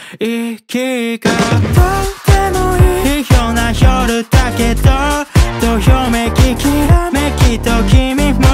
息がとってもいいような夜だけどどよめききらめきと君も